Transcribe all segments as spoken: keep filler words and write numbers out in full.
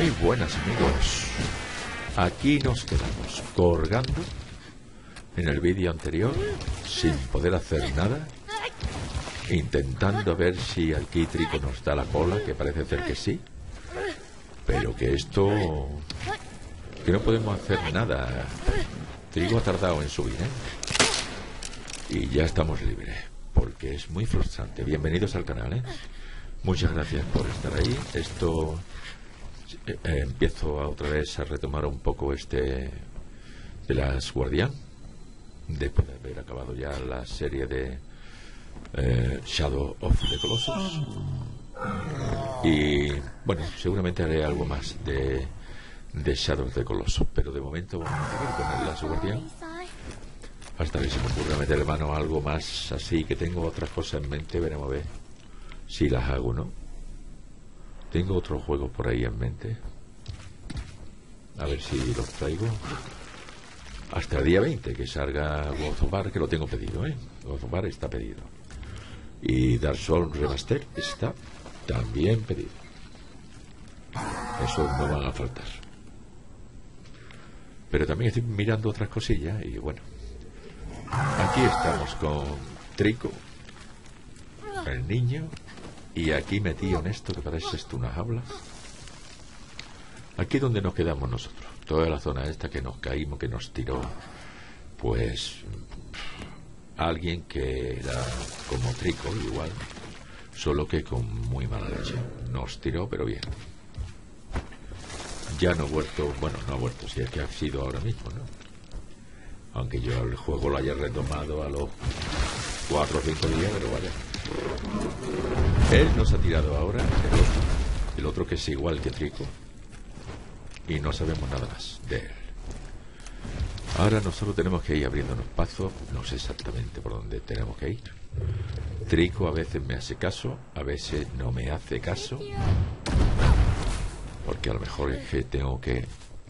Muy buenas, amigos. Aquí nos quedamos colgando en el vídeo anterior sin poder hacer nada, intentando ver si aquí Trico nos da la cola, que parece ser que sí, pero que esto, que no podemos hacer nada. Trico ha tardado en subir, ¿eh? Y ya estamos libres, porque es muy frustrante. Bienvenidos al canal, ¿eh? Muchas gracias por estar ahí. Esto eh, eh, empiezo a otra vez a retomar un poco este de las Guardián, después de haber acabado ya la serie de eh, Shadow of the Colossus. Y bueno, seguramente haré algo más de, de Shadow of the Colossus, pero de momento vamos a seguir con las Guardián hasta que se me ocurra meter mano a algo más así, que tengo otras cosas en mente. Veremos a ver si las hago, ¿no? Tengo otros juegos por ahí en mente, a ver si los traigo hasta el día veinte, que salga God of War, que lo tengo pedido, ¿eh? God of War está pedido, y Dark Souls Remaster está también pedido. Eso no van a faltar. Pero también estoy mirando otras cosillas y bueno, aquí estamos con Trico, el niño, y aquí metido en esto que parece esto una jaula. Aquí donde nos quedamos nosotros, toda la zona esta que nos caímos, que nos tiró, pues alguien que era como Trico igual, solo que con muy mala leche. Nos tiró, pero bien. Ya no ha vuelto, bueno, no ha vuelto, si es que ha sido ahora mismo, ¿no? Aunque yo el juego lo haya retomado a los cuatro o cinco días, pero vaya. Él nos ha tirado ahora, el otro, el otro que es igual que Trico, y no sabemos nada más de él. Ahora nosotros tenemos que ir abriéndonos paso, no sé exactamente por dónde tenemos que ir. Trico a veces me hace caso, a veces no me hace caso, porque a lo mejor es que tengo que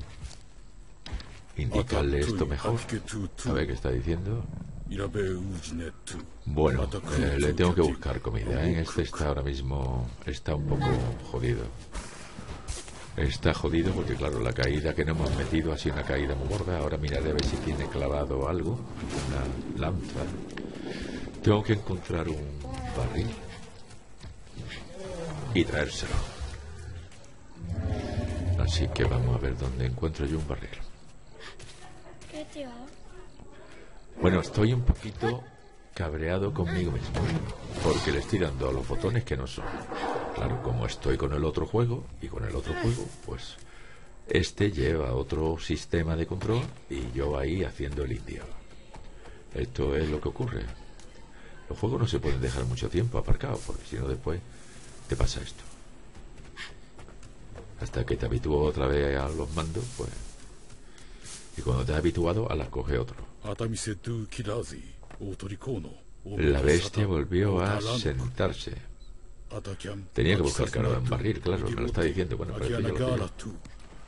indicarle esto mejor. A ver qué está diciendo. Bueno, eh, le tengo que buscar comida, ¿eh? Este está ahora mismo, está un poco jodido. Está jodido porque claro, la caída que nos hemos metido ha sido una caída muy gorda. Ahora miraré a ver si tiene clavado algo, una lanza. Tengo que encontrar un barril y traérselo. Así que vamos a ver dónde encuentro yo un barril. Bueno, estoy un poquito cabreado conmigo mismo, porque le estoy dando a los botones que no son. Claro, como estoy con el otro juego y con el otro juego, pues este lleva otro sistema de control y yo ahí haciendo el indio. Esto es lo que ocurre. Los juegos no se pueden dejar mucho tiempo aparcados, porque si no después te pasa esto. Hasta que te habitúas otra vez a los mandos, pues... Y cuando te has habituado, a las coge otro. La bestia volvió a sentarse. Tenía que buscar cara en barril, claro, me lo está diciendo. Bueno, pero esto ya lo pillo.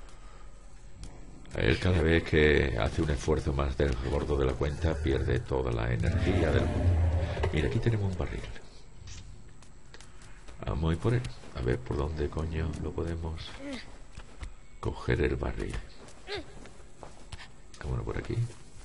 Él cada vez que hace un esfuerzo más del gordo de la cuenta, pierde toda la energía del mundo. Mira, aquí tenemos un barril. Vamos a ir por él. A ver por dónde coño lo podemos coger el barril. Vámonos por aquí.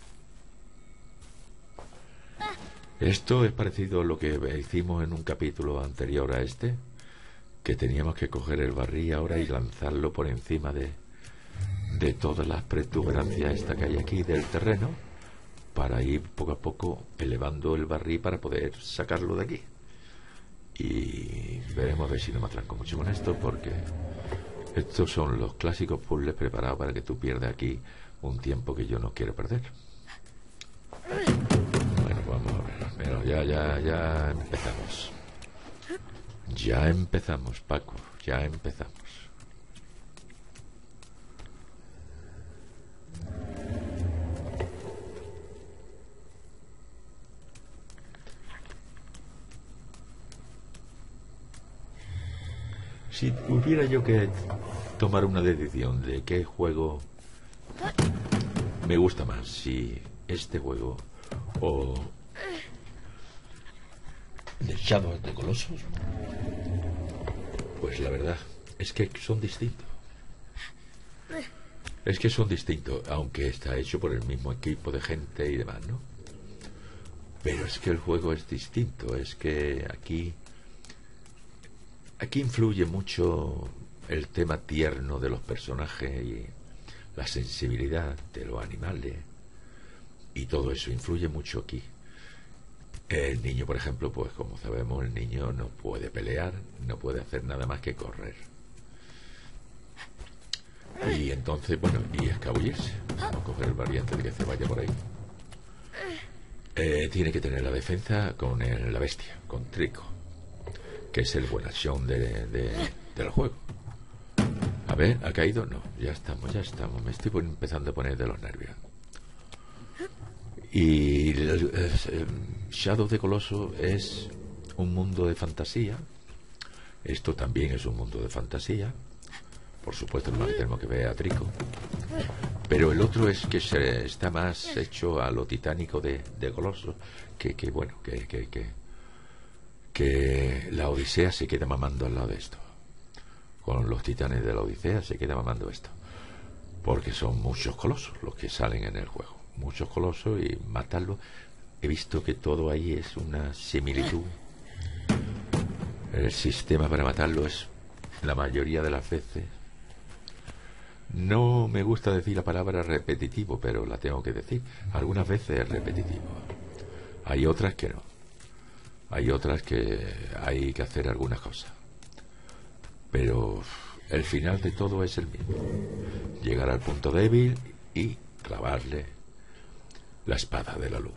Esto es parecido a lo que hicimos en un capítulo anterior a este, que teníamos que coger el barril ahora y lanzarlo por encima de, de todas las protuberancias esta que hay aquí del terreno, para ir poco a poco elevando el barril para poder sacarlo de aquí. Y veremos a ver si no me atranco mucho con esto, porque estos son los clásicos puzzles preparados para que tú pierdas aquí un tiempo que yo no quiero perder. Bueno, vamos a ver. Pero ya, ya, ya empezamos. Ya empezamos, Paco. Ya empezamos. Si hubiera yo que tomar una decisión de qué juego me gusta más, si este juego o The Shadow of the Colossus, pues la verdad es que son distintos. Es que son distintos, aunque está hecho por el mismo equipo de gente y demás, ¿no? Pero es que el juego es distinto, es que aquí aquí influye mucho el tema tierno de los personajes y la sensibilidad de los animales, y todo eso influye mucho aquí. El niño, por ejemplo, pues como sabemos, el niño no puede pelear, no puede hacer nada más que correr. Y entonces, bueno, y escabullirse. Vamos a coger el variante de que se vaya por ahí. Eh, tiene que tener la defensa con el, la bestia, con Trico, que es el buenachón de, de, del juego. A ver, ¿ha caído? No, ya estamos, ya estamos. Me estoy empezando a poner de los nervios. Y el, el, el Shadow of the Colossus es un mundo de fantasía. Esto también es un mundo de fantasía. Por supuesto, no tenemos que ver a Trico. Pero el otro es que se está más hecho a lo titánico de, de Colossus, que, que bueno, que, que, que, que la Odisea se queda mamando al lado de esto. Con los titanes de la Odisea se queda mamando esto. Porque son muchos colosos los que salen en el juego. Muchos colosos, y matarlos. He visto que todo ahí es una similitud. El sistema para matarlo es, la mayoría de las veces, no me gusta decir la palabra repetitivo, pero la tengo que decir. Algunas veces es repetitivo. Hay otras que no. Hay otras que hay que hacer algunas cosas. Pero el final de todo es el mismo. Llegar al punto débil y clavarle la espada de la luz.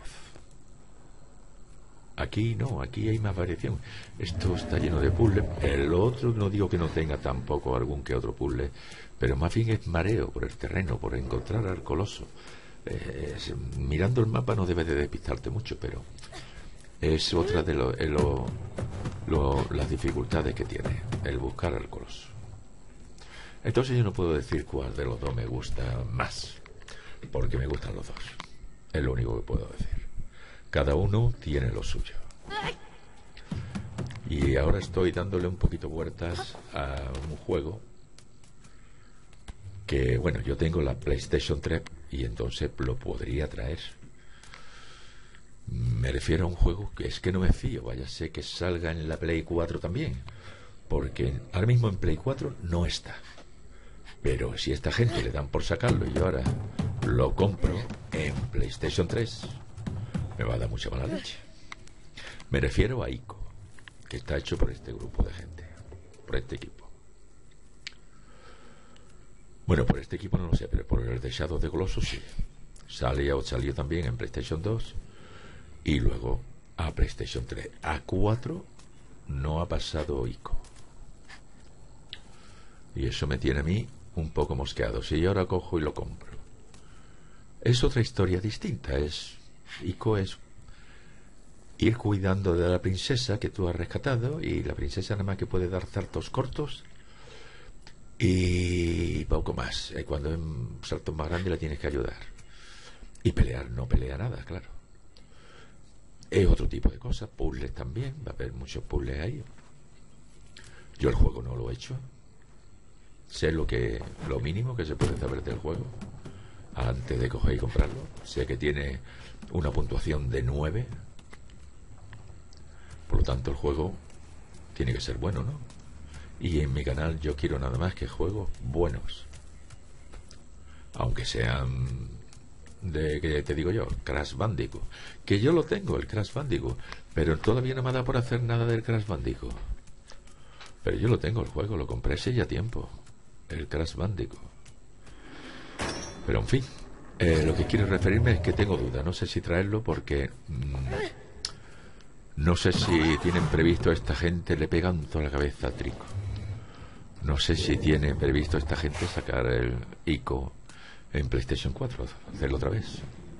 Aquí no, aquí hay más variación. Esto está lleno de puzzles. El otro no digo que no tenga tampoco algún que otro puzzle, pero más bien es mareo por el terreno, por encontrar al coloso. Eh, es, mirando el mapa no debes de despistarte mucho, pero es otra de lo, lo, lo, las dificultades que tiene el buscar al coloso. Entonces yo no puedo decir cuál de los dos me gusta más, porque me gustan los dos. Es lo único que puedo decir. Cada uno tiene lo suyo. Y ahora estoy dándole un poquito vueltas a un juego que, bueno, yo tengo la PlayStation tres y entonces lo podría traer. Me refiero a un juego que es que no me fío, vaya sé que salga en la Play cuatro también, porque ahora mismo en Play cuatro no está. Pero si esta gente le dan por sacarlo y yo ahora lo compro en PlayStation tres, me va a dar mucha mala leche. Me refiero a Ico, que está hecho por este grupo de gente, por este equipo. Bueno, por este equipo no lo sé, pero por el de Shadow of the Colossus sí. Salió, salió también en PlayStation dos y luego a PlayStation tres. A cuatro no ha pasado Ico. Y eso me tiene a mí un poco mosqueado. Si yo ahora cojo y lo compro, es otra historia distinta. Es Ico es ir cuidando de la princesa que tú has rescatado, y la princesa nada más que puede dar saltos cortos y poco más. Y cuando es un salto más grande la tienes que ayudar. Y pelear, no pelea nada, claro. Es otro tipo de cosas. Puzzles también, va a haber muchos puzzles ahí. Yo el juego no lo he hecho. Sé lo que lo mínimo que se puede saber del juego antes de coger y comprarlo. Sé que tiene una puntuación de nueve. Por lo tanto el juego tiene que ser bueno, ¿no? Y en mi canal yo quiero nada más que juegos buenos, aunque sean de, que te digo yo, Crash Bandicoot, que yo lo tengo, el Crash Bandicoot, pero todavía no me da por hacer nada del Crash Bandicoot. Pero yo lo tengo, el juego, lo compré hace ya tiempo, el Crash Bandicoot. Pero en fin, eh, lo que quiero referirme es que tengo duda, no sé si traerlo porque mmm, no sé si tienen previsto, esta gente le pegan toda la cabeza a Trico. No sé si tiene previsto esta gente sacar el Ico en PlayStation cuatro, hacerlo otra vez.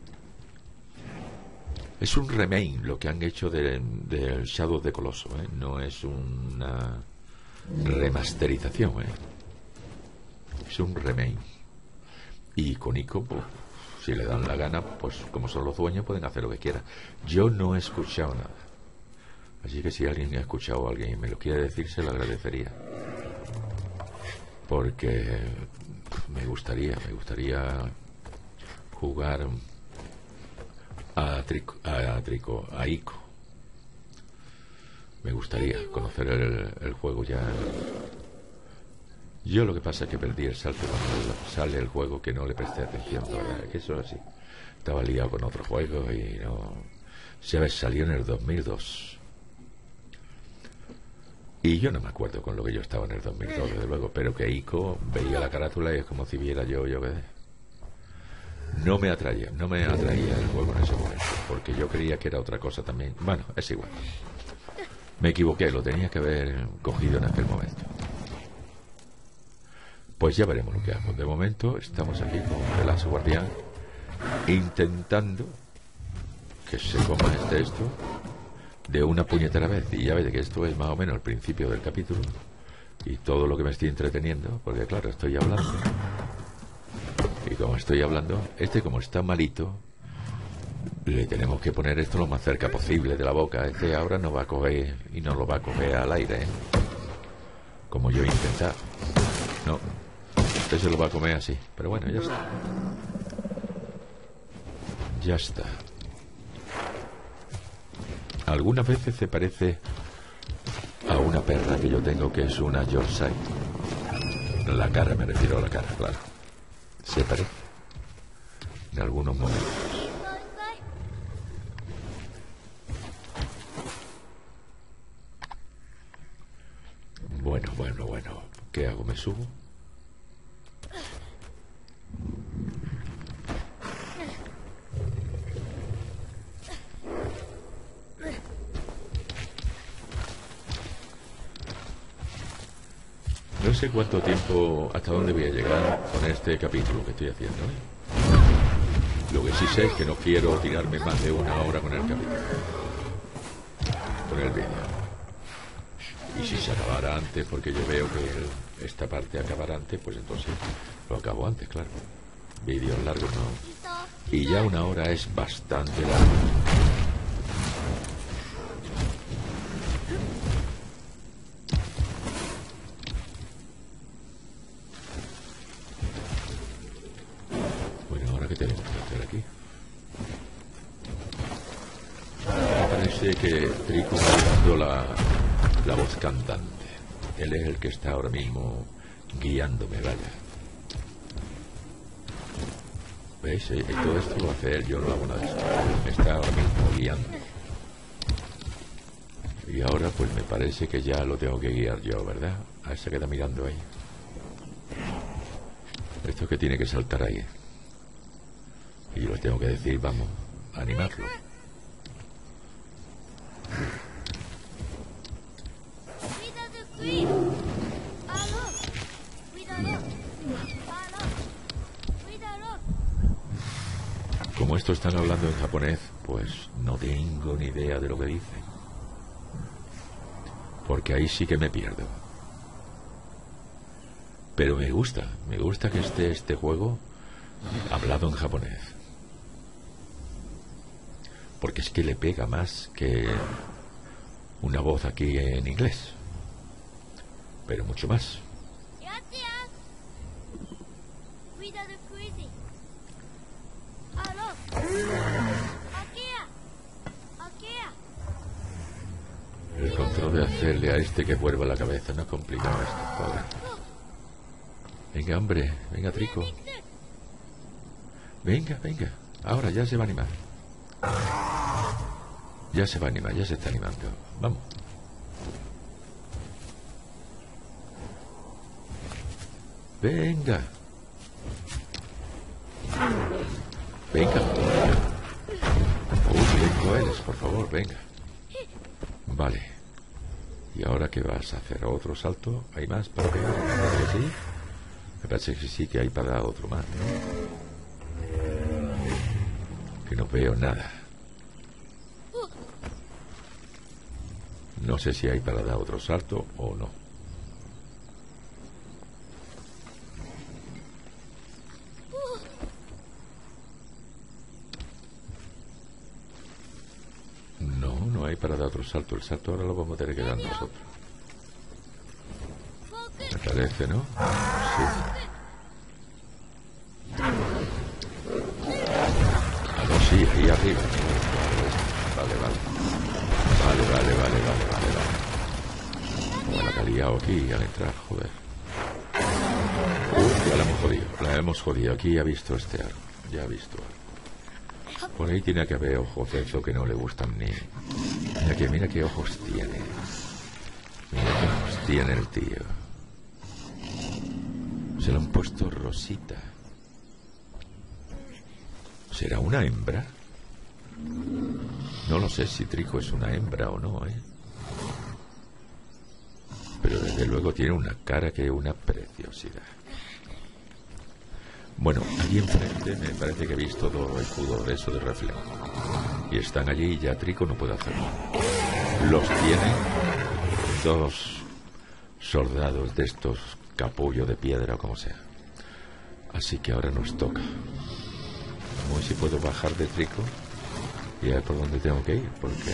Es un remake lo que han hecho del de Shadow of the Colossus, ¿eh? No es una remasterización, ¿eh? Es un remake. Y con Ico, pues, si le dan la gana, pues como son los dueños pueden hacer lo que quieran. Yo no he escuchado nada, así que si alguien ha escuchado a alguien y me lo quiere decir, se lo agradecería, porque Me gustaría, me gustaría jugar a Trico, a, a Trico, a Ico. Me gustaría conocer el, el juego ya. Yo lo que pasa es que perdí el salto cuando sale el juego, que no le presté atención, la verdad, es que eso es así. Estaba liado con otro juego y no... ¿Sabes? Salió en el dos mil dos. Y yo no me acuerdo con lo que yo estaba en el dos mil dos, desde luego, pero que Ico veía la carátula y es como si viera yo, yo qué sé. No me atraía, no me atraía el juego en ese momento, porque yo creía que era otra cosa también. Bueno, es igual. Me equivoqué, lo tenía que haber cogido en aquel momento. Pues ya veremos lo que hago. De momento estamos aquí con The Last Guardian, intentando que se coma este esto de una puñetera vez. Y ya veis que esto es más o menos el principio del capítulo y todo lo que me estoy entreteniendo, porque claro, estoy hablando y como estoy hablando, este como está malito, le tenemos que poner esto lo más cerca posible de la boca. Este ahora no va a coger y no lo va a coger al aire, ¿eh? Como yo he intentado. No, este se lo va a comer así, pero bueno, ya está. Ya está. Algunas veces se parece a una perra que yo tengo, que es una Yorkshire. La cara, me refiero a la cara, claro. Se parece en algunos momentos. Bueno, bueno, bueno. ¿Qué hago? ¿Me subo? No sé cuánto tiempo, hasta dónde voy a llegar con este capítulo que estoy haciendo, ¿eh? Lo que sí sé es que no quiero tirarme más de una hora con el capítulo, con el vídeo. Y si se acabara antes, porque yo veo que el, esta parte acabará antes, pues entonces lo acabo antes, claro. Vídeos largos no. Y ya una hora es bastante largo. Que Trico va dando la, la voz cantante. Él es el que está ahora mismo guiándome, vaya. ¿Veis? Y todo esto lo hace él, yo no hago nada de esto. Me está ahora mismo guiando. Y ahora pues me parece que ya lo tengo que guiar yo, ¿verdad? A ese que está mirando ahí. Esto es que tiene que saltar ahí. Y yo le tengo que decir, vamos, a animarlo. Como estos están hablando en japonés, pues no tengo ni idea de lo que dicen. Porque ahí sí que me pierdo. Pero me gusta, me gusta que esté este juego hablado en japonés. Porque es que le pega más que una voz aquí en inglés. Pero mucho más. El control de hacerle a este que vuelva la cabeza no es complicado esto, joder. Venga, hombre, venga, Trico. Venga, venga. Ahora ya se va a animar. Ya se va a animar, ya se está animando. Vamos. Venga. Venga. Uy, qué lento eres, por favor, venga. Vale. ¿Y ahora qué vas a hacer? ¿Otro salto? ¿Hay más para pegar? ¿Sí? Me parece que sí que hay para dar otro más, ¿no? Que no veo nada. No sé si hay para dar otro salto o no. No, no hay para dar otro salto. El salto ahora lo vamos a tener que dar nosotros. Me parece, ¿no? Sí. aquí al entrar, joder. Uy, ya la hemos jodido, la hemos jodido. Aquí ha visto este árbol, ya ha visto algo. Por ahí tiene que haber ojos de eso que no le gustan ni... Mira que, mira qué ojos tiene. Mira qué ojos tiene el tío. Se lo han puesto rosita. ¿Será una hembra? No lo sé si Trico es una hembra o no, ¿eh? Pero desde luego tiene una cara que es una preciosidad. Bueno, allí enfrente me parece que he visto dos escudos de eso de reflejo. Y están allí y ya Trico no puede hacerlo. Los tiene dos soldados de estos capullos de piedra o como sea. Así que ahora nos toca. Vamos a ver si puedo bajar de Trico y a ver por dónde tengo que ir, porque...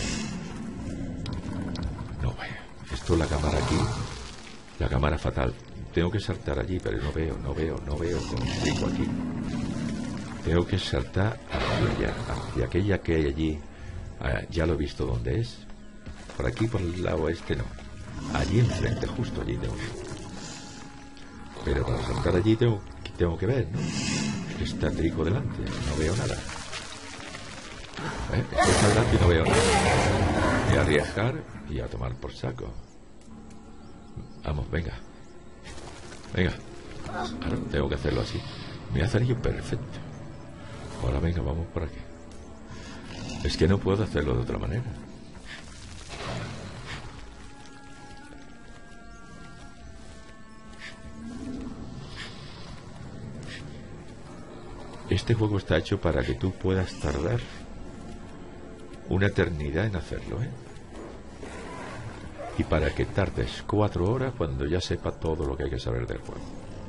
No veo. Esto, la cámara aquí, la cámara fatal. Tengo que saltar allí, pero no veo, no veo, no veo con Trico aquí. Tengo que saltar hacia allá, hacia aquella que hay allí. Ah, ya lo he visto dónde es. Por aquí, por el lado este, no. Allí enfrente, justo allí tengo que... Pero para saltar allí tengo, tengo que ver, ¿no? Está Trico delante, no veo nada. ¿Eh? Está delante y no veo nada. Voy a arriesgar y a tomar por saco. Vamos, venga. Venga. Ahora tengo que hacerlo así. Me ha salido perfecto. Ahora venga, vamos por aquí. Es que no puedo hacerlo de otra manera. Este juego está hecho para que tú puedas tardar una eternidad en hacerlo, ¿eh? Y para que tardes cuatro horas cuando ya sepa todo lo que hay que saber del juego.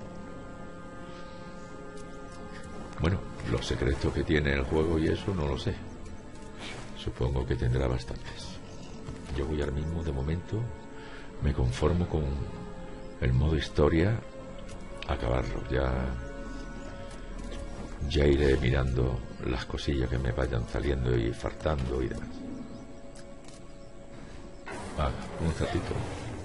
Bueno, los secretos que tiene el juego y eso no lo sé. Supongo que tendrá bastantes. Yo voy ahora mismo, de momento, me conformo con el modo historia, acabarlo. Ya... Ya iré mirando las cosillas que me vayan saliendo y faltando y demás. Ah, un ratito.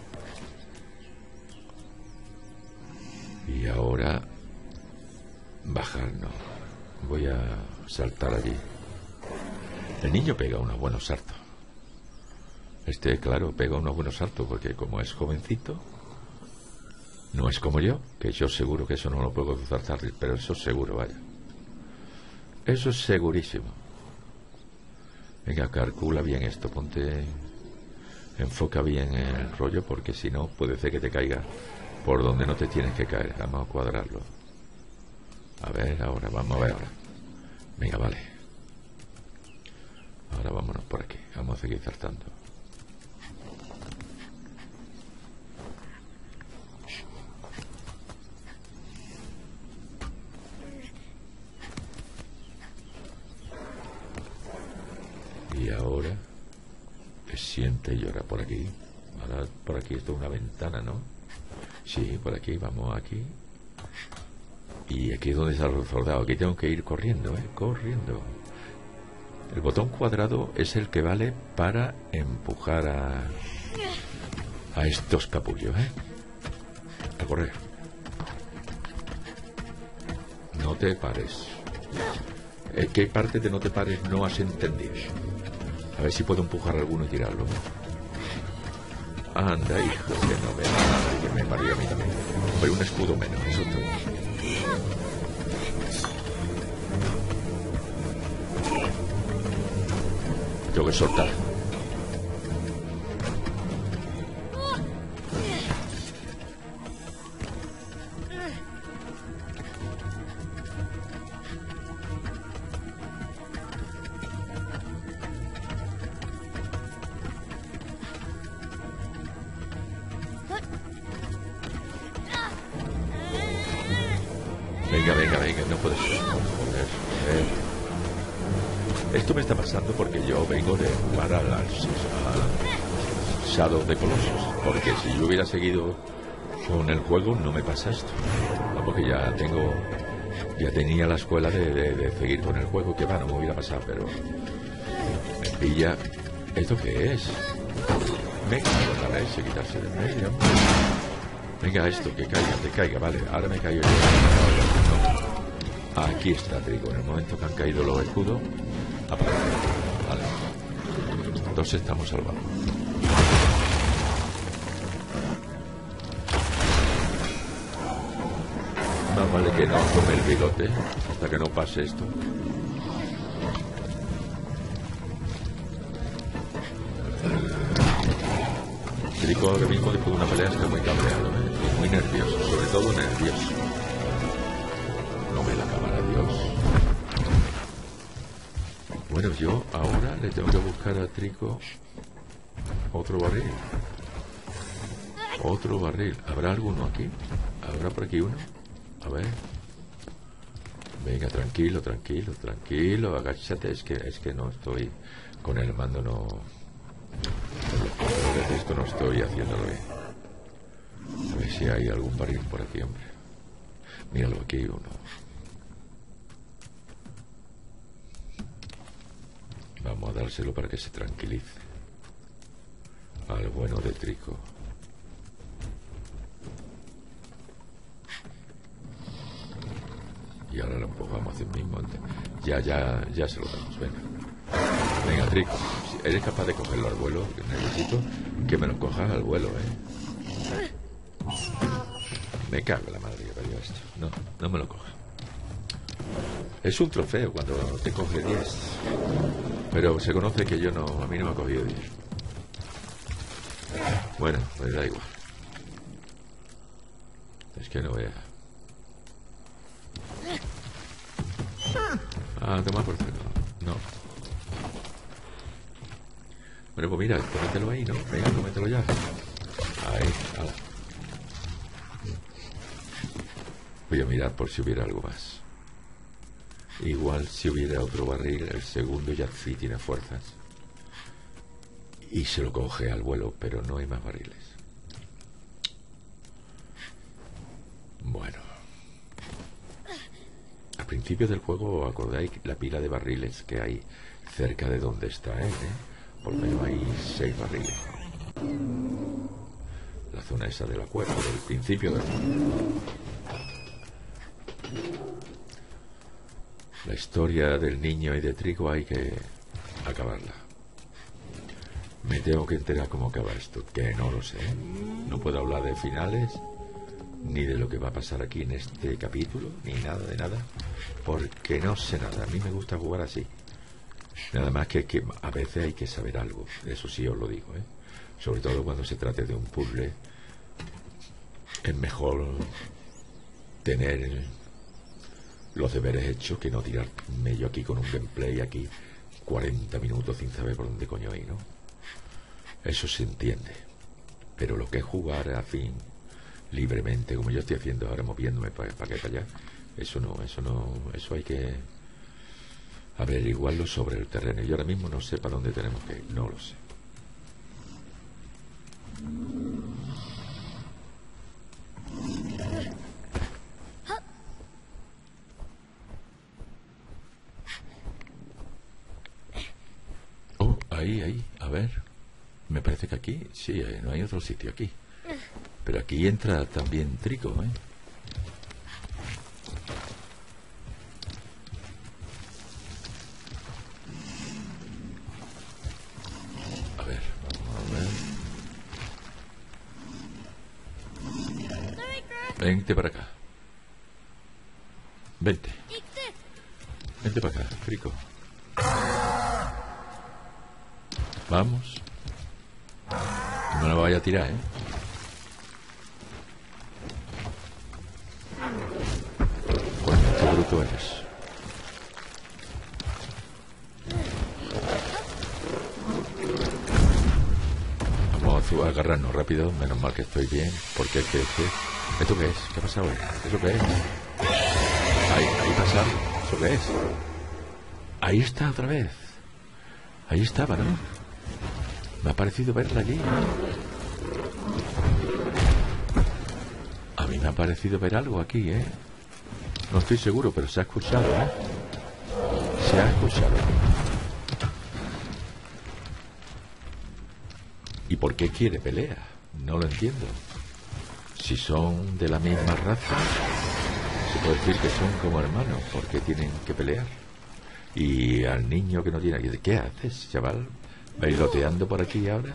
Y ahora... Bajar, no. Voy a saltar allí. El niño pega unos buenos saltos. Este, claro, pega unos buenos saltos porque como es jovencito... No es como yo, que yo seguro que eso no lo puedo saltar, pero eso seguro, vaya. Eso es segurísimo. Venga, calcula bien esto, ponte... Enfoca bien el rollo, porque si no, puede ser que te caiga por donde no te tienes que caer. Vamos a cuadrarlo. A ver, ahora, vamos a ver ahora. Venga, vale. Ahora vámonos por aquí. Vamos a seguir saltando. Y ahora te siente y llora por aquí. Ahora por aquí esto es una ventana, ¿no? Sí, por aquí, vamos aquí. Y aquí es donde está el soldado. Aquí tengo que ir corriendo, ¿eh? Corriendo. El botón cuadrado es el que vale para empujar a... a estos capullos, ¿eh? A correr. No te pares. ¿Qué parte de no te pares no has entendido? A ver si puedo empujar a alguno y tirarlo. Anda, hijo, que no vea nada, que me parió a mí también. Hombre, un escudo menos, eso es todo. Tengo que soltar. Venga, venga, venga, no puede ser. Joder, joder. Esto me está pasando porque yo vengo de jugar a las a Shadow of the Colossus. Porque si yo hubiera seguido con el juego, no me pasa esto. No, porque ya tengo... Ya tenía la escuela de, de, de seguir con el juego, que va, no me hubiera pasado, pero... Me pilla... ¿Esto qué es? Me cago en la leche, quitarse de medio. Venga, esto, que caiga, que caiga, vale. Ahora me caigo yo. No. Aquí está Trigo. En el momento que han caído los escudos, aparece. Vale. Entonces estamos salvados. Más vale que no tome el bigote hasta que no pase esto. Trigo ahora mismo, después de una pelea, está muy cabreado, ¿eh? Y muy nervioso, sobre todo nervioso. No me la acabará Dios. Bueno, yo ahora le tengo que buscar a Trigo otro barril. Otro barril. ¿Habrá alguno aquí? ¿Habrá por aquí uno? A ver. Venga, tranquilo, tranquilo, tranquilo. Agáchate, es que, es que no estoy con el mando, no... Esto no estoy haciéndolo bien. A ver si hay algún barril por aquí, hombre. Míralo, aquí hay uno. Vamos a dárselo para que se tranquilice. Al bueno de Trigo. Y ahora lo empujamos hacia el mismo. Ya, ya, ya se lo damos, venga. Venga, Trigo, si eres capaz de cogerlo al vuelo, que necesito que me lo cojas al vuelo, ¿eh? Me cago en la madre que parió esto. No, no me lo cojas. Es un trofeo cuando te coge diez. Pero se conoce que yo no, a mí no me ha cogido diez. Bueno, pues da igual. Es que no vea. Ah, toma por culo. No. Bueno, pues mira, cómetelo ahí, ¿no? Venga, cómetelo ya. Ahí, ala. Voy a mirar por si hubiera algo más. Igual si hubiera otro barril, el segundo ya sí tiene fuerzas. Y se lo coge al vuelo, pero no hay más barriles. Bueno. Al principio del juego, ¿os acordáis la pila de barriles que hay cerca de donde está él, eh? Por lo menos hay seis barriles. La zona esa de la cueva, del principio del juego. La historia del niño y de Trigo hay que acabarla. Me tengo que enterar cómo acaba esto, que no lo sé. No puedo hablar de finales, ni de lo que va a pasar aquí en este capítulo, ni nada de nada, porque no sé nada. A mí me gusta jugar así. Nada más que, que a veces hay que saber algo, eso sí os lo digo, ¿eh? Sobre todo cuando se trate de un puzzle. Es mejor tener los deberes hechos que no tirarme yo aquí con un gameplay aquí cuarenta minutos sin saber por dónde coño ir, ¿no? Eso se entiende. Pero lo que es jugar a fin libremente, como yo estoy haciendo ahora, moviéndome para pa acá y para allá, eso no, eso no, eso hay que averiguarlo sobre el terreno. Yo ahora mismo no sé para dónde tenemos que ir, no lo sé. Oh, ahí, ahí, a ver. Me parece que aquí, sí, no hay otro sitio aquí. Pero aquí entra también Trigo, ¿eh? A ver, vamos a ver. Vente para acá. Vente. Vente para acá, Trigo. Vamos. No me lo vaya a tirar, ¿eh? Coño, qué bruto eres. Vamos a agarrarnos rápido. Menos mal que estoy bien. Porque es que... Es que... ¿Esto qué es? ¿Qué ha pasado? ¿Eso qué es? Ahí, ahí pasa. ¿Eso qué es? Ahí está otra vez. Ahí estaba, ¿no? Me ha parecido verla allí. A mí me ha parecido ver algo aquí, ¿eh? No estoy seguro, pero se ha escuchado, ¿eh? Se ha escuchado. ¿Y por qué quiere pelea? No lo entiendo. Si son de la misma raza, se puede decir que son como hermanos, porque tienen que pelear. Y al niño que no tiene aquí, ¿qué haces, chaval? ¿Bailoteando por aquí ahora?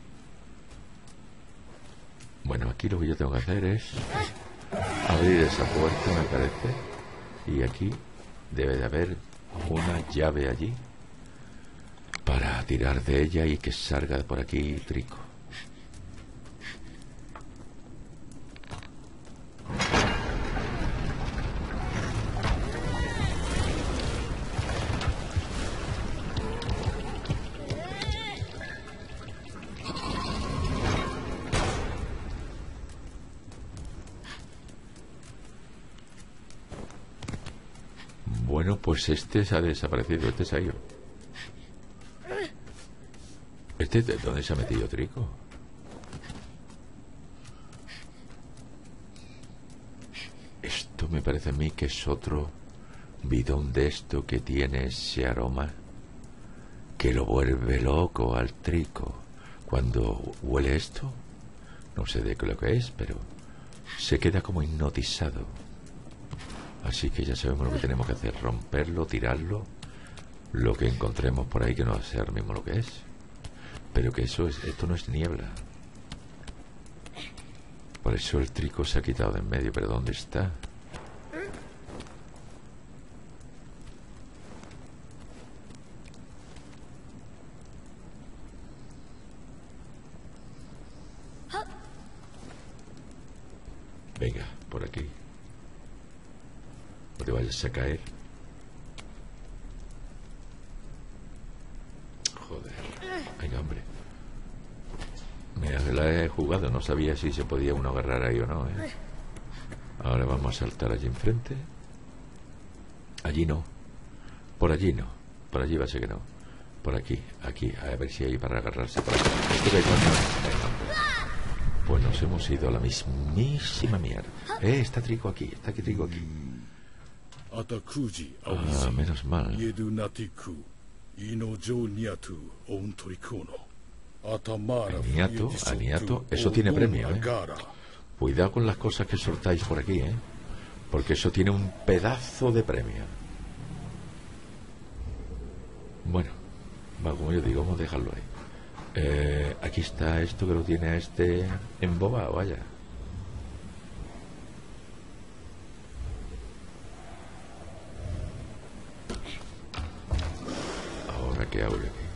Bueno, aquí lo que yo tengo que hacer es abrir esa puerta, me parece. Y aquí debe de haber una llave allí para tirar de ella y que salga por aquí Trico. Bueno, pues este se ha desaparecido, este se ha ido. ¿Este de dónde se ha metido Trico? Esto me parece a mí que es otro bidón de esto que tiene ese aroma que lo vuelve loco al Trico. Cuando huele esto, no sé de qué lo que es, pero se queda como hipnotizado. Así que ya sabemos lo que tenemos que hacer, romperlo, tirarlo, lo que encontremos por ahí que no sea lo mismo lo que es. Pero que eso es, esto no es niebla. Por eso el Trico se ha quitado de en medio, pero ¿dónde está? Venga, por aquí. No te vayas a caer. Joder. Venga, hombre. Me la he jugado. No sabía si se podía uno agarrar ahí o no, ¿eh? Ahora vamos a saltar allí enfrente. Allí no. Por allí no. Por allí va a ser que no. Por aquí. Aquí. A ver si hay para agarrarse por aquí. Esto que hay por aquí. Venga, hombre. Pues nos hemos ido a la mismísima mierda. Eh, está Trico aquí. Está aquí Trico aquí. Ah, menos mal. Aniato, Aniato, eso tiene premio, ¿eh? Cuidado con las cosas que soltáis por aquí, ¿eh? Porque eso tiene un pedazo de premio. Bueno, va, como yo digo, vamos a dejarlo ahí. Eh, aquí está esto que lo tiene a este embobado, vaya. Ahora, ¿qué hago yo aquí?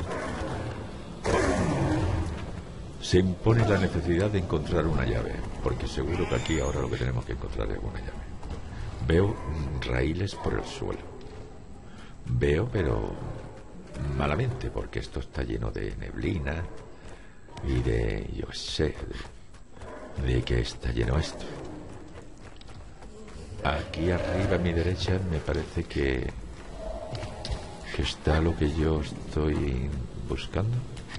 Se impone la necesidad de encontrar una llave, porque seguro que aquí ahora lo que tenemos que encontrar es una llave. Veo raíles por el suelo. Veo, pero malamente, porque esto está lleno de neblina y de, yo qué sé, de, de que está lleno esto. Aquí arriba a mi derecha me parece que, que está lo que yo estoy buscando.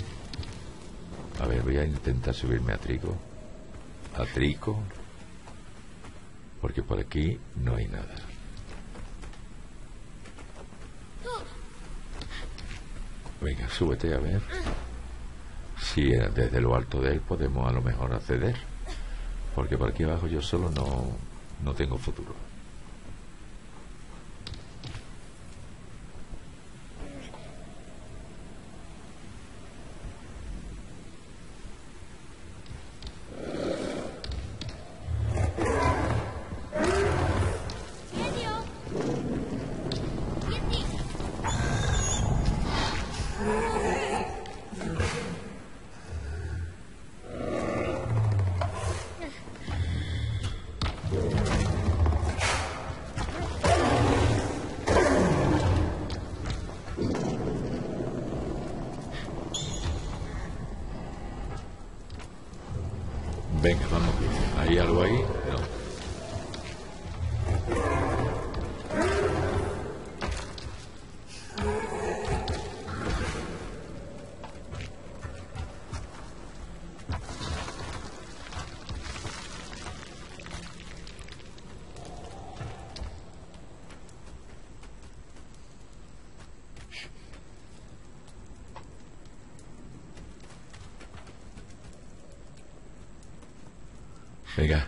A ver, voy a intentar subirme a Trico. A Trico. Porque por aquí no hay nada. Venga, súbete a ver. Si desde lo alto de él podemos a lo mejor acceder. Porque por aquí abajo yo solo no, no tengo futuro. Venga, vamos. ¿Hay algo ahí? No. Venga.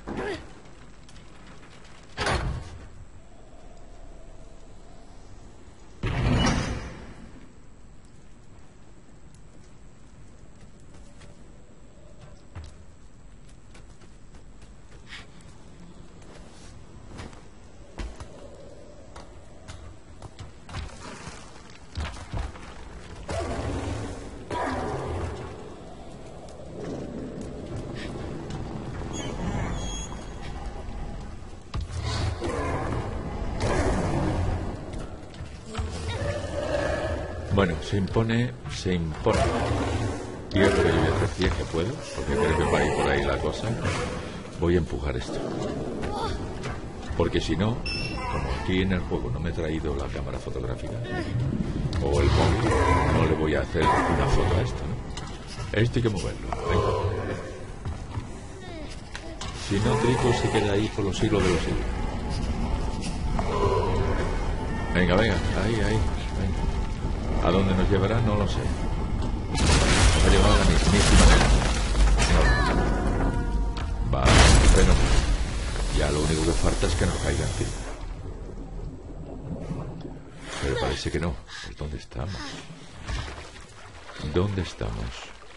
Bueno, se impone, se impone. Y yo creo que yo voy a hacer que puedo, porque creo que va a ir por ahí la cosa. Voy a empujar esto. Porque si no, como aquí en el juego no me he traído la cámara fotográfica o el móvil, no le voy a hacer una foto a esto, ¿no? Esto hay que moverlo. Venga. Si no, Trico se queda ahí por los siglos de los siglos. Venga, venga, ahí, ahí. Venga. ¿A dónde nos llevará? No lo sé. Nos ha llevado a la mismísima nena. Va, bueno, ya lo único que falta es que nos caiga encima. Pero parece que no. ¿Pues dónde estamos? ¿Dónde estamos?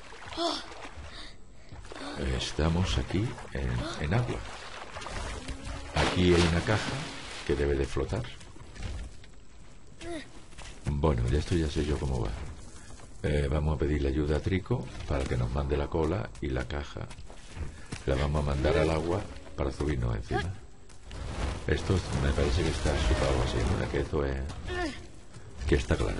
Estamos aquí en, en agua. Aquí hay una caja que debe de flotar. Bueno, ya esto ya sé yo cómo va. Eh, vamos a pedirle ayuda a Trico para que nos mande la cola y la caja. La vamos a mandar al agua para subirnos encima. Esto me parece que está chupado así, ¿no? Que esto es... que está claro.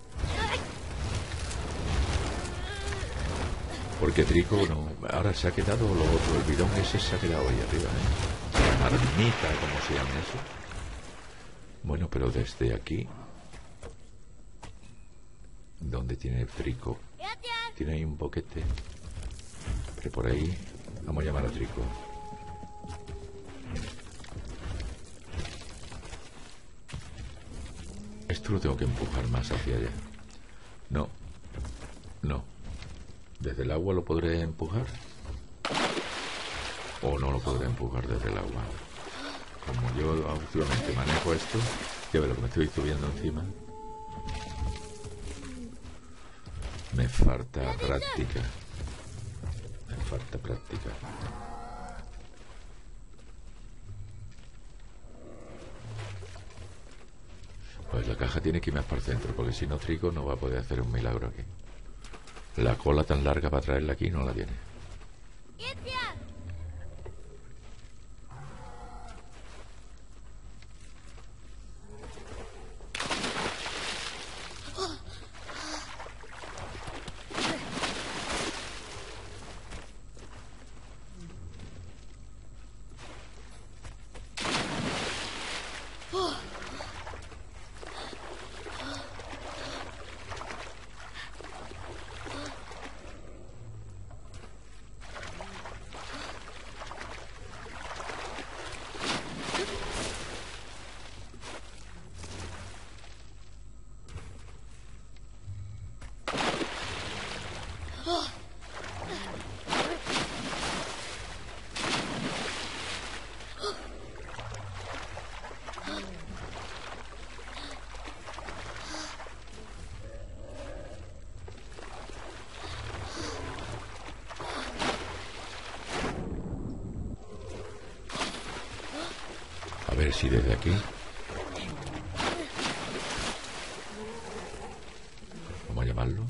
Porque Trico no... ahora se ha quedado lo otro, el bidón ese se ha quedado ahí arriba, ¿eh? Marmita, como se llama eso. Bueno, pero desde aquí... ¿dónde tiene el Trico? Tiene ahí un boquete. Pero por ahí vamos a llamar a Trico. Esto lo tengo que empujar más hacia allá. No. No. ¿Desde el agua lo podré empujar? ¿O no lo podré empujar desde el agua? Como yo últimamente manejo esto, ya ve lo que me estoy subiendo encima. Me falta práctica. Me falta práctica. Pues la caja tiene que ir más para el centro, porque si no Trico no va a poder hacer un milagro aquí. La cola tan larga para traerla aquí no la tiene. A ver si desde aquí... vamos a llamarlo.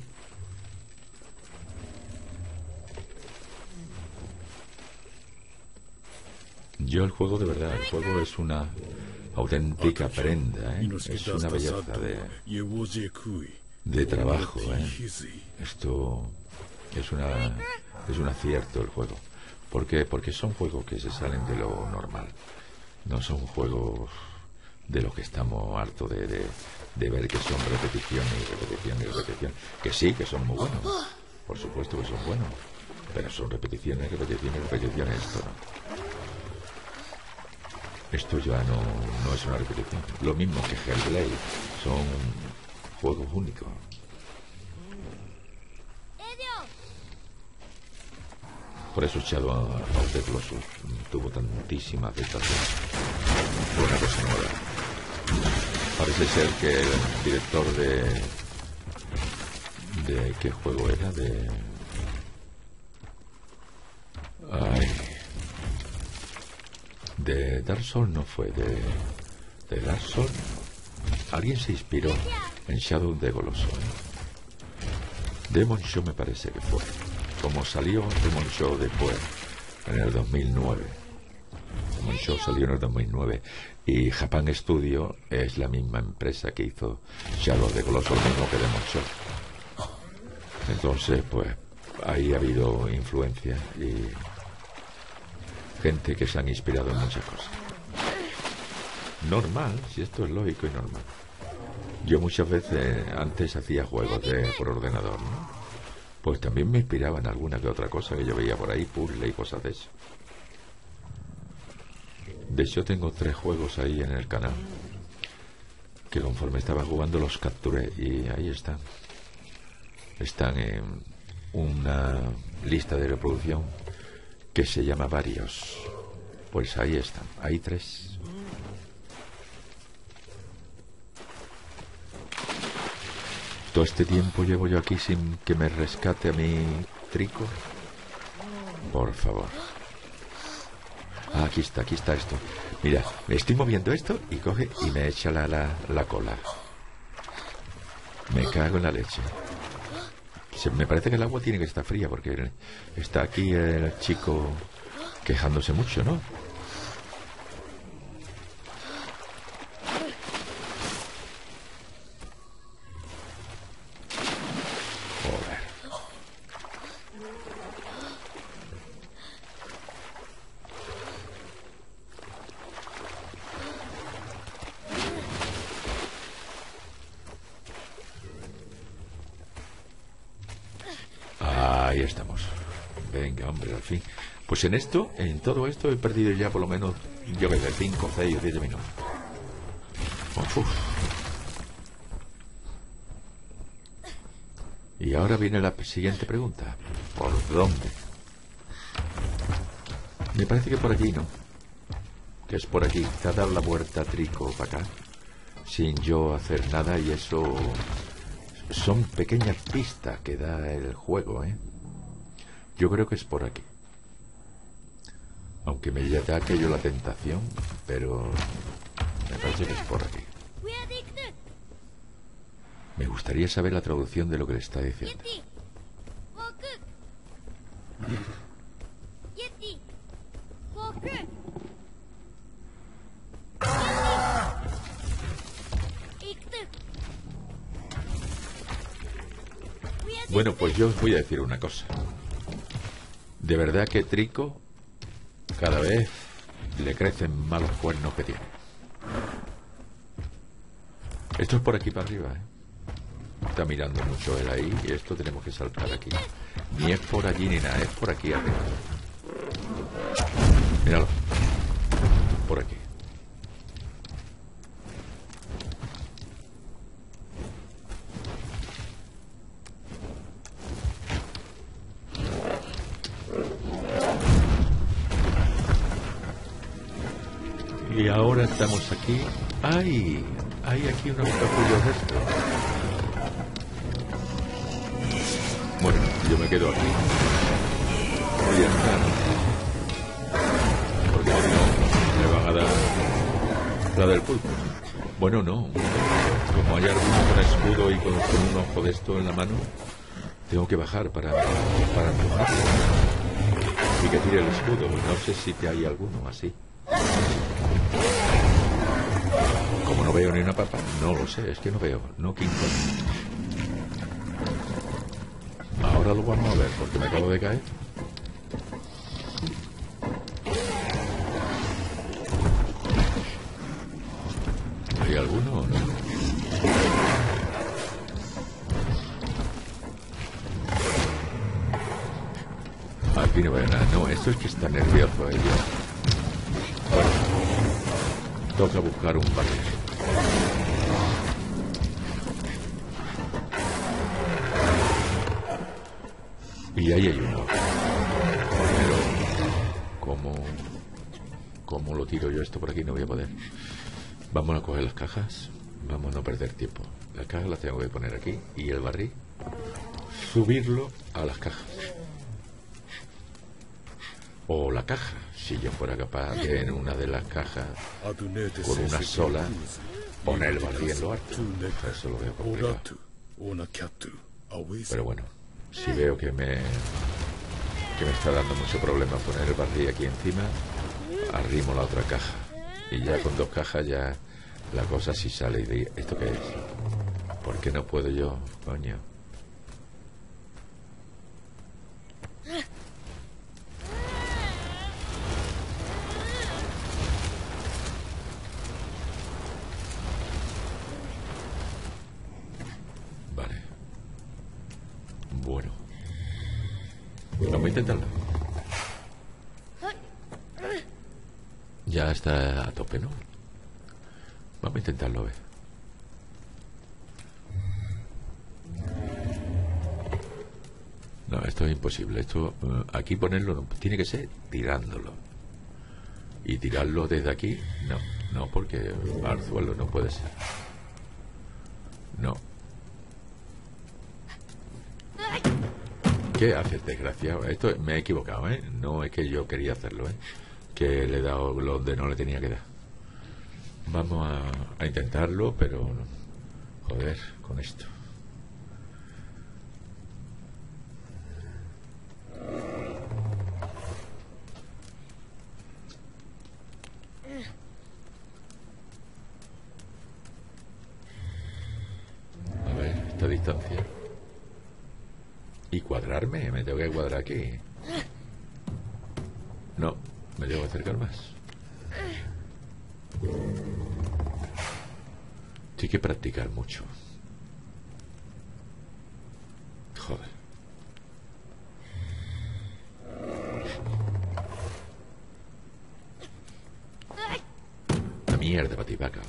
Yo el juego, de verdad, el juego es una auténtica prenda, ¿eh? Es una belleza de, de trabajo, ¿eh? Esto es una es un acierto el juego. ¿Por qué? Porque son juegos que se salen de lo normal. No son juegos de los que estamos hartos de, de, de ver que son repetición y repetición y repetición. Que sí, que son muy buenos. Por supuesto que son buenos. Pero son repeticiones, repeticiones, repeticiones. Esto no. Esto ya no, no es una repetición. Lo mismo que Hellblade. Son juegos únicos. Por eso Shadow of the Colossus tuvo tantísima aceptación. Fue una cosa nueva. Parece ser que el director de... ¿De qué juego era? De... Ay... De Dark Souls no fue, de... De Dark Souls... Alguien se inspiró en Shadow of the Colossus. Demon Show me parece que fue. Como salió Demon Show después, en el dos mil nueve. Demon Show salió en el dos mil nueve. Y Japan Studio es la misma empresa que hizo Shadow of the Colossus, lo mismo que Demon Show. Entonces, pues, ahí ha habido influencia y gente que se han inspirado en muchas cosas. Normal, si esto es lógico y normal. Yo muchas veces antes hacía juegos de, por ordenador, ¿no? Pues también me inspiraba en alguna que otra cosa que yo veía por ahí, puzzle y cosas de eso. De hecho, tengo tres juegos ahí en el canal que conforme estaba jugando los capturé y ahí están. Están en una lista de reproducción que se llama Varios. Pues ahí están, hay tres. Todo este tiempo llevo yo aquí sin que me rescate a mi Trico. Por favor. Ah, aquí está, aquí está esto. Mira, me estoy moviendo esto y coge y me echa la, la, la cola. Me cago en la leche. Se, me parece que el agua tiene que estar fría porque está aquí el chico quejándose mucho, ¿no? Ahí estamos. Venga, hombre, al fin. Pues en esto, en todo esto he perdido ya por lo menos, yo que sé, cinco, seis o diez minutos. Uf. Y ahora viene la siguiente pregunta. ¿Por dónde? Me parece que por aquí, ¿no? Que es por aquí. Te ha dado la vuelta Trico para acá, sin yo hacer nada, y eso son pequeñas pistas que da el juego, ¿eh? Yo creo que es por aquí. Aunque me da aquello la tentación, pero me parece que es por aquí. Me gustaría saber la traducción de lo que le está diciendo. Bueno, pues yo os voy a decir una cosa. De verdad que Trico cada vez le crecen más los cuernos que tiene. Esto es por aquí para arriba, ¿eh? Está mirando mucho él ahí y esto tenemos que saltar aquí. Ni es por allí ni nada, es por aquí arriba. Míralo. Por aquí. Y ahora estamos aquí. ¡Ay! Hay aquí unos capullos de esto. Bueno, yo me quedo aquí. Voy a estar. Porque si no, me van a dar la del pulpo. Bueno, no. Como hay alguno con escudo y con, con un ojo de esto en la mano, tengo que bajar para, para empujarlo. Y que tire el escudo. No sé si te hay alguno así. Como no veo ni una papa, no lo sé, es que no veo, no King Kong. Ahora lo vamos a ver porque me acabo de caer. ¿Hay alguno o no? Aquí no veo nada. No, esto es que está nervioso ella. Bueno, toca buscar un barrio. Y ahí hay uno. cómo, cómo lo tiro yo esto por aquí. No voy a poder. Vamos a coger las cajas. Vamos a no perder tiempo. Las cajas las tengo que poner aquí. Y el barril, subirlo a las cajas. O la caja, si yo fuera capaz de en una de las cajas, con una sola, poner el barril en lo alto. Eso lo veo complicado. Pero bueno, si veo que me que me está dando mucho problema poner el barril aquí encima, arrimo la otra caja. Y ya con dos cajas ya la cosa sí sale. Y de, ¿esto qué es? ¿Por qué no puedo yo, coño? Bueno, vamos a intentarlo. Ya está a tope, ¿no? Vamos a intentarlo, a ver. No, esto es imposible. Esto, uh, aquí ponerlo, no, tiene que ser tirándolo. Y tirarlo desde aquí, no, no, porque al suelo no puede ser. No. ¿Qué haces, desgraciado? Esto me he equivocado, ¿eh? No es que yo quería hacerlo, ¿eh? Que le he dado donde no le tenía que dar. Vamos a, a intentarlo, pero no. Joder, con esto. A ver, esta distancia. Y cuadrarme, me tengo que cuadrar aquí. No, me tengo que acercar más. Hay que practicar mucho. Joder. La mierda, patipaca.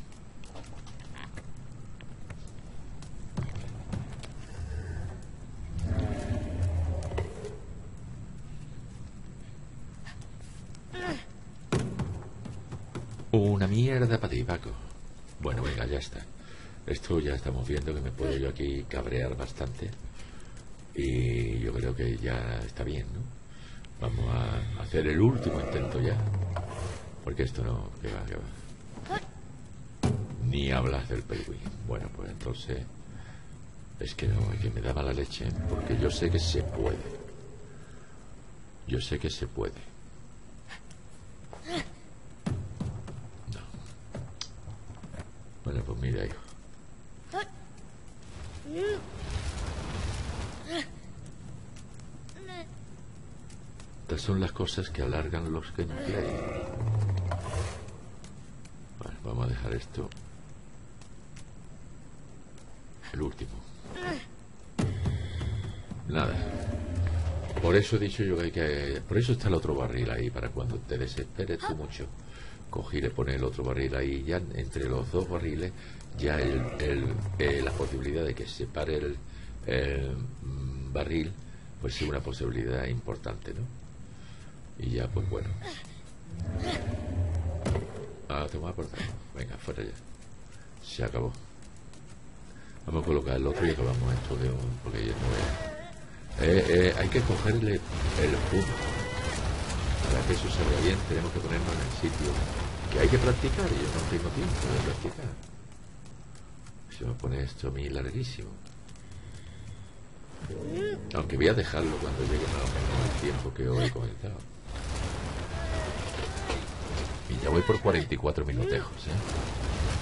Una mierda para ti, Paco. Bueno, venga, ya está. Esto ya estamos viendo que me puedo yo aquí cabrear bastante. Y yo creo que ya está bien, ¿no? Vamos a hacer el último intento ya. Porque esto no... que va, que va. Ni hablas del pingüín. Bueno, pues entonces... Es que no, es que me da mala leche. Porque yo sé que se puede. Yo sé que se puede. Bueno, pues mira, hijo. Estas son las cosas que alargan los gameplay. Bueno, vamos a dejar esto. El último. Nada. Por eso he dicho yo que hay que... Por eso está el otro barril ahí, para cuando te desesperes tú mucho. Cogí y le pone el otro barril ahí. Ya entre los dos barriles, ya el, el, eh, la posibilidad de que se pare el, el barril, pues sí, una posibilidad importante, ¿no? Y ya, pues bueno. Ah, toma por favor. Venga, fuera ya. Se acabó. Vamos a colocar el otro y acabamos esto de un... Porque ya no es... Eh, eh, hay que cogerle el punto. Para que eso se vea bien, tenemos que ponernos en el sitio. Que hay que practicar y yo no tengo tiempo de practicar. Se va a poner esto a mí larguísimo. Aunque voy a dejarlo cuando llegue más o menos el tiempo que os he comentado. Y ya voy por cuarenta y cuatro minutejos, ¿eh?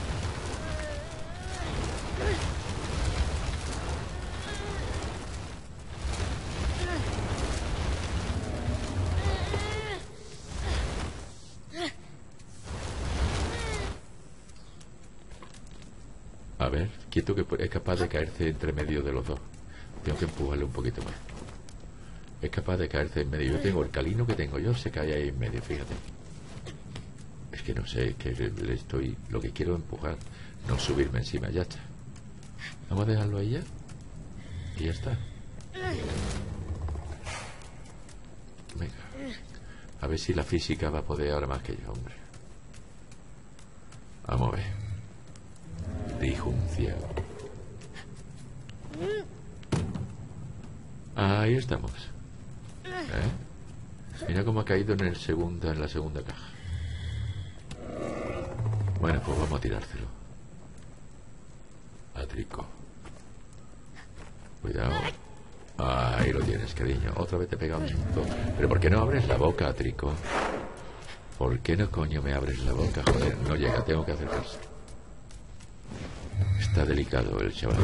A ver, quieto que es capaz de caerse entre medio de los dos. Tengo que empujarle un poquito más. Es capaz de caerse en medio. Yo tengo el calino que tengo yo, se cae ahí en medio, fíjate. Es que no sé, es que le estoy... Lo que quiero empujar, no subirme encima, ya está. Vamos a dejarlo ahí ya. Y ya está. Venga. A ver si la física va a poder ahora más que yo, hombre. Vamos a ver. Dijo un ciego. Ahí estamos. ¿Eh? Mira cómo ha caído en el segundo, en la segunda caja. Bueno, pues vamos a tirárselo. A Trico. Cuidado. Ahí lo tienes, cariño. Otra vez te pega un susto. Pero ¿por qué no abres la boca, Trico? ¿Por qué no, coño, me abres la boca? Joder, no llega, tengo que acercarse. Está delicado el chaval.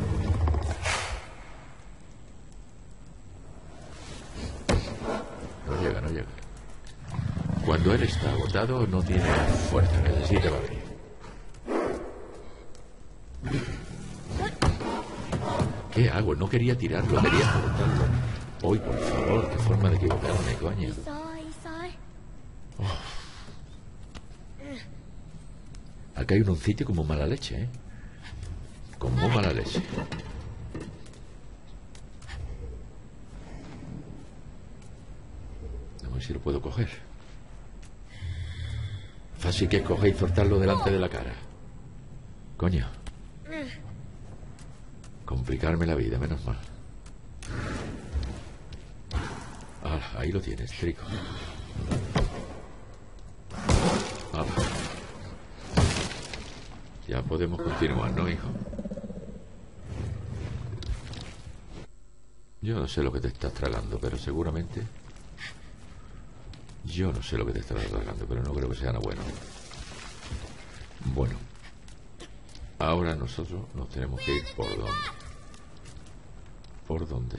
No llega, no llega. Cuando él está agotado, no tiene fuerza, necesita barrio. ¿Qué hago? No quería tirarlo, quería agotarlo. Hoy, por favor, qué forma de equivocarme, coño. Oh. Acá hay un sitio como mala leche, ¿eh? Como mala leche. A ver si lo puedo coger. Fácil que coger y soltarlo delante de la cara. Coño. Complicarme la vida, menos mal. Ah, ahí lo tienes, Trico. Ah. Ya podemos continuar, ¿no, hijo? Yo no sé lo que te estás tragando, pero seguramente... Yo no sé lo que te estás tragando, pero no creo que sea nada bueno. Bueno. Ahora nosotros nos tenemos que ir por dónde. ¿Por dónde?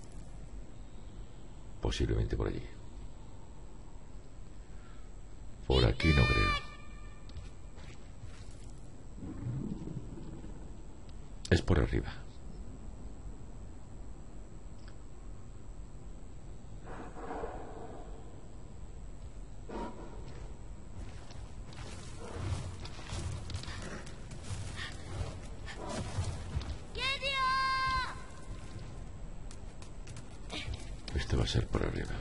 Posiblemente por allí. Por aquí no creo. Es por arriba. Este va a ser por arriba.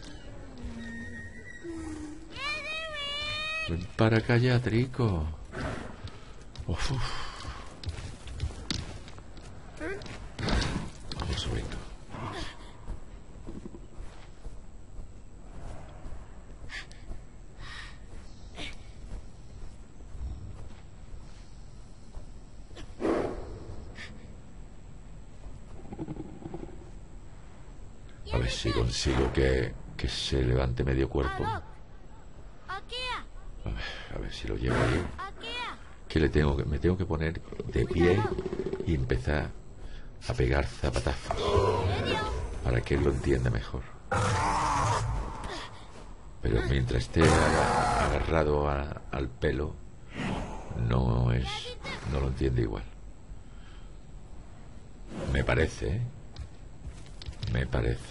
Ven para acá ya, Trico. Uf, uf. Vamos subiendo. A ver si consigo que, que se levante medio cuerpo. A ver, a ver si lo llevo ahí. Que le tengo que, me tengo que poner de pie y empezar a pegar zapatazos para que él lo entienda mejor. Pero mientras esté agarrado a, al pelo, no es, no lo entiende igual. Me parece, ¿eh? Me parece.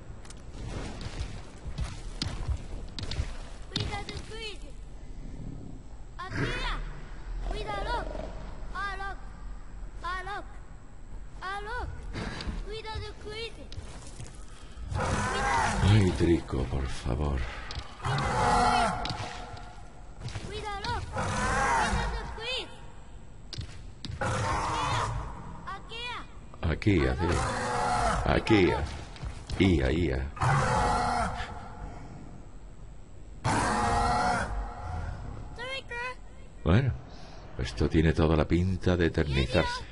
Ay, Trico, por favor. Aquí, aquí. Aquí. Ia, ia. Bueno, esto tiene toda la pinta de eternizarse.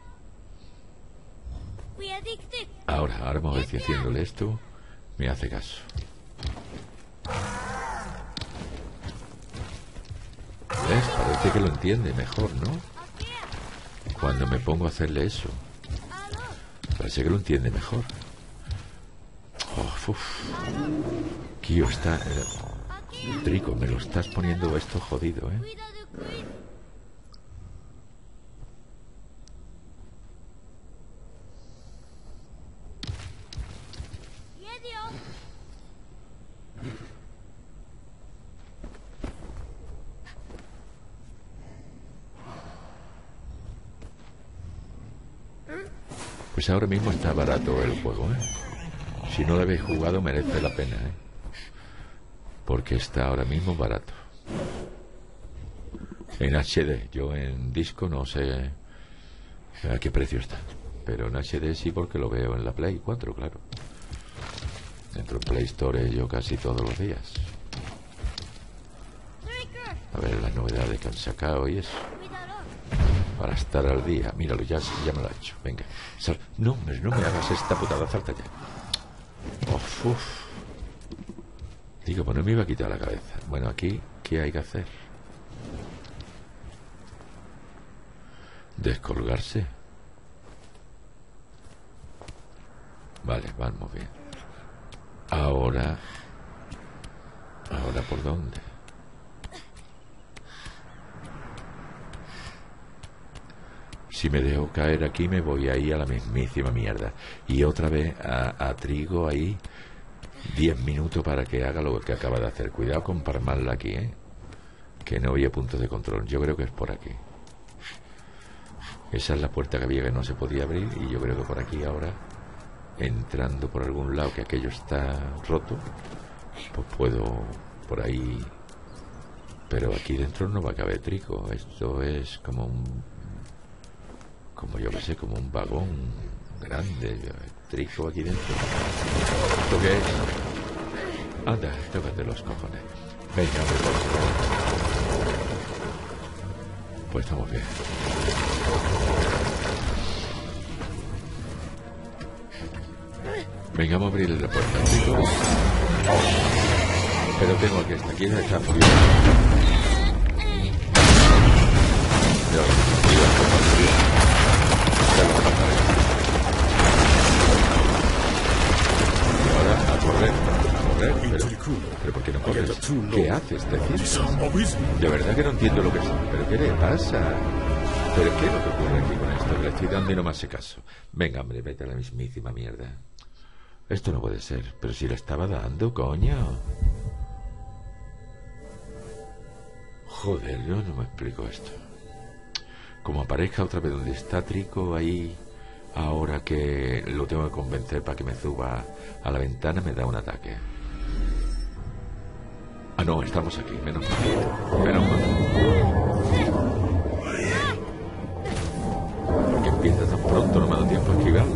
Ahora, ahora vamos a ver si haciéndole esto me hace caso. ¿Ves? Parece que lo entiende mejor, ¿no? Cuando me pongo a hacerle eso. Parece que lo entiende mejor. Oh, uf. Kio está... Eh, Trico, me lo estás poniendo esto jodido, ¿eh? Pues ahora mismo está barato el juego, ¿eh? Si no lo habéis jugado merece la pena, ¿eh? Porque está ahora mismo barato. En H D, yo en disco no sé a qué precio está. Pero en H D sí, porque lo veo en la Play cuatro, claro. Entro en Play Store yo casi todos los días. A ver las novedades que han sacado y eso. Para estar al día. Míralo, ya, ya me lo ha hecho. Venga, sal. No, hombre, no me hagas esta putada, salta ya. Uf, uf. Digo, pues no me iba a quitar la cabeza. Bueno, aquí, ¿qué hay que hacer? Descolgarse. Vale, vamos bien. Ahora... ¿Ahora por dónde? Si me dejo caer aquí me voy ahí a la mismísima mierda. Y otra vez a, a Trigo ahí diez minutos para que haga lo que acaba de hacer. Cuidado con parmarla aquí, ¿eh? Que no había puntos de control. Yo creo que es por aquí. Esa es la puerta que había que no se podía abrir. Y yo creo que por aquí ahora, entrando por algún lado que aquello está roto, pues puedo por ahí. Pero aquí dentro no va a caber Trigo. Esto es como un... Como yo que sé, como un vagón grande. Trigo aquí dentro. ¿Esto qué es? Anda, tócate los cojones. Venga, hombre, por favor. Pues estamos bien. Venga, vamos a abrirle la puerta, chicos. Pero tengo que estar aquí, está furioso. Y ahora a correr, a correr, pero, pero ¿por qué no corres? ¿Qué haces? Decir, de verdad que no entiendo lo que es. ¿Pero qué le pasa? ¿Pero qué es lo que ocurre aquí con esto? Que le estoy dando y no me hace caso. Venga, hombre, vete a la mismísima mierda. Esto no puede ser. Pero si le estaba dando, coño. Joder, yo no me explico esto. Como aparezca otra vez donde está Trigo ahí, ahora que lo tengo que convencer para que me suba a la ventana, me da un ataque. Ah, no, estamos aquí, menos mal. Menos mal. Porque empieza tan pronto, no me ha dado tiempo a esquivarlo.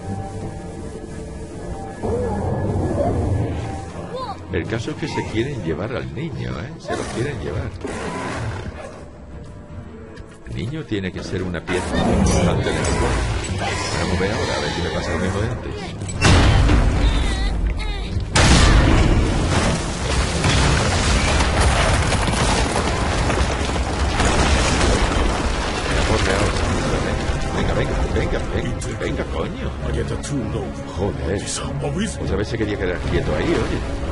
El caso es que se quieren llevar al niño, ¿eh? Se lo quieren llevar. El niño tiene que ser una pieza importante en el juego. Vamos a ver ahora, a ver si me pasa lo mismo de antes. Venga, venga, venga, venga, venga, coño. Joder. Otra vez se quería quedar quieto ahí, oye.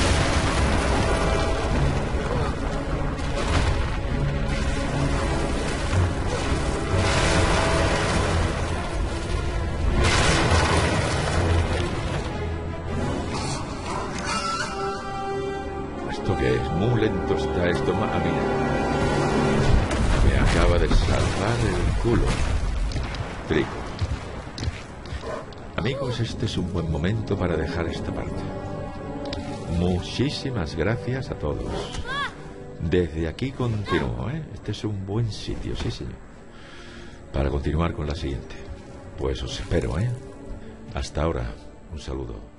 ¿Esto qué es? Muy lento está esto. Ah, mira. Me acaba de salvar el culo. Trigo. Amigos, este es un buen momento para dejar esta parte. Muchísimas gracias a todos. Desde aquí continúo, ¿eh? Este es un buen sitio, sí, señor. Para continuar con la siguiente. Pues os espero, ¿eh? Hasta ahora. Un saludo.